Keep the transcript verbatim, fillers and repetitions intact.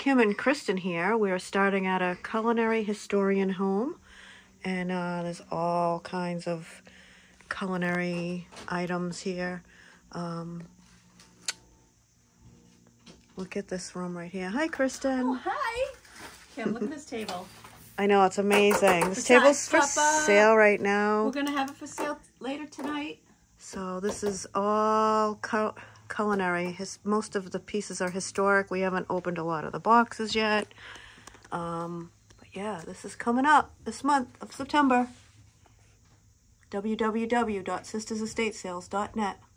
Kim and Kristen here. We're starting at a culinary historian home, and uh, there's all kinds of culinary items here. Um, look at this room right here. Hi, Kristen. Oh, hi. Kim, look at this table. I know, it's amazing. This table's for sale right now. We're going to have it for sale later tonight. So this is all cu culinary. His, most of the pieces are historic. We haven't opened a lot of the boxes yet. Um, but yeah, this is coming up this month of September. w w w dot sisters estate sales dot net